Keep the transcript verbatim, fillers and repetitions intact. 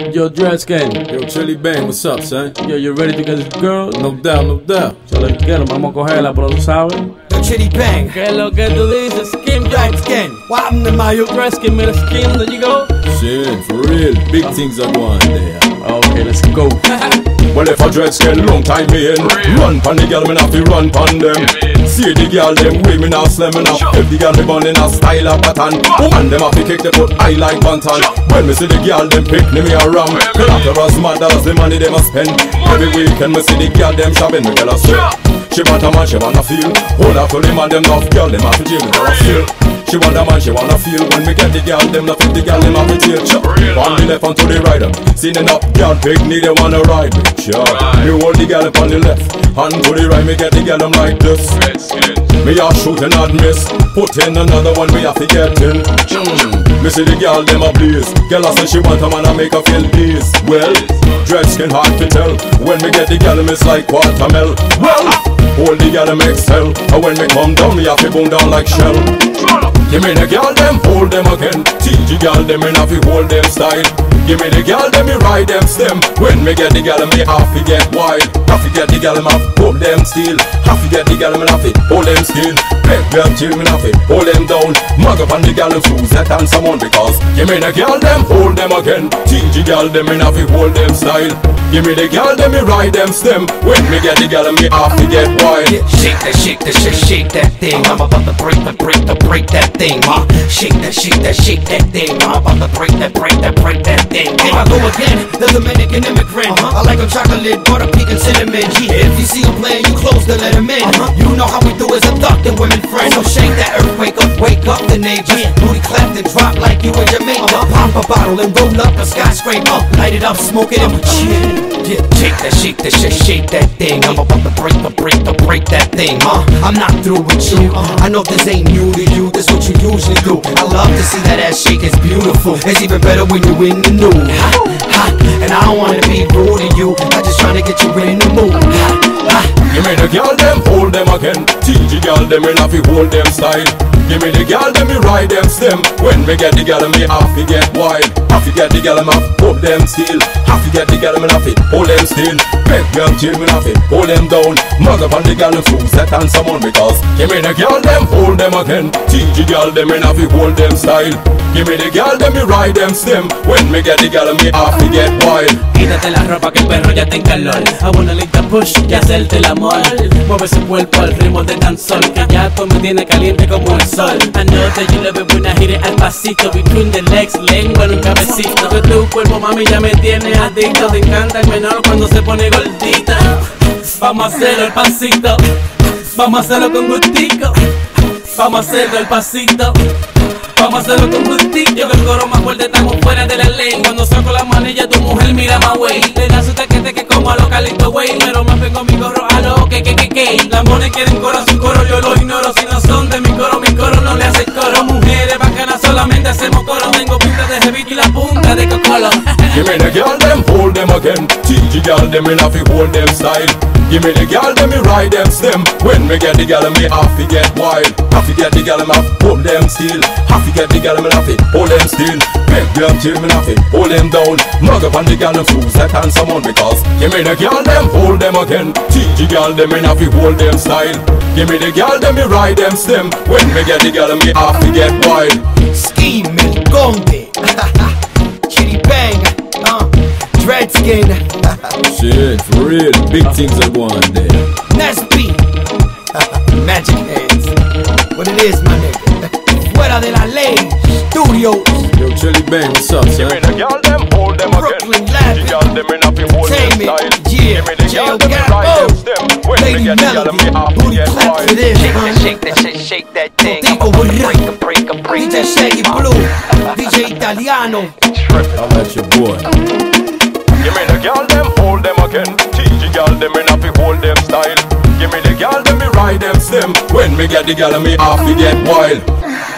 Yo, Dreadskin. Yo, Chili Bang, what's up, son? Yo, you ready to get this girl? No doubt, no doubt. So let's get him, vamos a cogerla, pero tú sabes. Yo, Chili Bang. ¿Qué es lo que tú dices? Skim, Dreadskin. What happened to my yo? Dreadskin, mira Skim, there you go. Shit, for real, big things are going there. Okay, let's go. Well, if a Dreadskin long time in, run pon the girl, me not fi run pon them. See the girl them way me now slam me now. If the girl me born in a style of pattern, woman them have to kick the foot high like bantan. When me see the girl them pick me me a ram, collaterals mad as the money them a spend. Every weekend me see the girl them shopping, me tell her straight. She want a man, she wanna feel. Hold her to the man, them enough girl, them have to jail, me tell her still. She want a man, she wanna feel. When me get the girl, them not fit the girl, them have to jail. On the left and to the right, them seen enough girl pick me, they wanna ride me. Sure, me hold the girl up on the left, and to the right, me get the girl, them like this. Me a shoot and not miss. Put in another one, me have to get in. mm. Me see the girl, them a blaze. Girl I say she want a man, I make her feel peace. Well, Dreadskin hard to tell. When me get the girl, it's like watermelon. Well, hold the girl, them excel. And when me come down, me have to boom down like shell. Give me the girl, them hold them again. Teach the girl, them in have to hold them style. Give me the girl, them me ride them stem. When me get the girl, me have to get wild. Have to get the girl, me have to hold them still. Have to get the girl, me have to hold them still. Big girl, chill, me have to hold them down. Mug up on the girl, shoes that and someone because. Give me the girl, them hold them again. Teach the girl, them in have to hold them style. Give me the girl, them me ride them stem. When me get the girl, me have to get wild. Yeah, shake that, shake that, shake, shake that thing. I'm about to break, the break, the break that thing. Ma, shake that, shake that, shake that thing. I'm about to break that, break that, break that thing. Here I go again, the Dominican immigrant. Uh-huh. I like them chocolate, butter, pecan, cinnamon. Yeah. If you see him playing, you close to let him in. Uh-huh. You know how we do as abducted women friends. So shake that earthquake up, wake up the neighbors. Yeah. Booty clapped and drop like you in Jamaica. Uh-huh. Pop a bottle and roll up a skyscraper. Light it up, smoke it and chill. Yeah, shake that, shake that, shake, shake that thing. I'm about to break, the break, the break that thing. Uh, I'm not through with you. Uh, I know this ain't new to you. This what you usually do. I love to see that ass shake. It's beautiful. It's even better when you in the nude. Ha, ha. And I don't wanna be rude to you. I just tryna get you in the mood. Ha, ha. Give me the girl, them hold them again. Teach the girl, them in have to hold them style. Give me the girl, them me ride them stem. When me get the girl, me have to get wild. Have to get the girl, me have to hold them still. Have to get the girl, me have to hold them still. Big girl, chill, me have to hold them down. Mug up on the girl, them shoes that and someone because. Give me the girl, them hold them again. Teach the girl, them in have to hold them style. Give me the girl, them me ride them stem. When me get the girl, me have to get wild. Quítate la ropa que el perro ya está en calor. I wanna lick the push y hacerte el amor. Mueve ese cuerpo al ritmo de danzol, que ya tú me tienes caliente como el sol. I know that you love it when I hit it al pasito. Between the legs, lengua en un cabecito. Que tu cuerpo, mami, ya me tiene adicto. Te encanta el menor cuando se pone gordita. Vamos a hacerlo el pasito. Vamos a hacerlo con gustico. Vamos a hacerlo el pasito. Vamos a hacerlo con gustico. Que el coro más fuerte, estamos fuera de la ley. Cuando saco la manilla, tu mujer mira más wey. Le da su tequete que como a lo calito, wey. Pero me pego mi gorro a lo que que que que. Las mones quieren coro, su coro yo lo ignoro. Si no son de mi coro, mi coro no le hace coro. Mujeres bacanas, solamente hacemos coro. Tengo pinta de jevito y la punta de cocolo. Give me the girl, them hold them again. Teach the girl, them in have to hold them style. Give me the girl, them me ride them stem. When me get the girl, me have to get wild. Have to get the girl, me have to hold them still. Have to get the girl, me have to hold them still. Big girl, chill, me have to hold them down. Mug up on the girl, them shoes that and someone because. Give me the girl, them hold them again. Teach the girl, them in have to hold them style. Give me the girl, them me ride them stem. When me get the girl, me have to get wild. Scheme, El Conde. Chili Bang. Uh, Dreadskin. Shit, for real, big things are going there. Nesby. Magic hands. What it is, my nigga. Fuera de la ley. Studios. Yo, Chili Bang, what's up, son? Give me the girl, them hold them Brooklyn again. Latin. The girl, them in have to hold them Entertainment. style. Yeah. Give me the girl, Jail them Gap. ride them Oh. stem. When me Lady get the girl, Melody. me have to Booty get clap wild. to this. Shake huh? that, shake that, shake, shake that thing. Contigo, I'm burrito. break a break a break. D J Shaggy Blue. D J Italiano. I'll let your boy. Give me the girl, them hold them again. Teach the girl, them in have to hold them style. Give me the girl, them me ride them stem. When me get the girl, me have to get wild.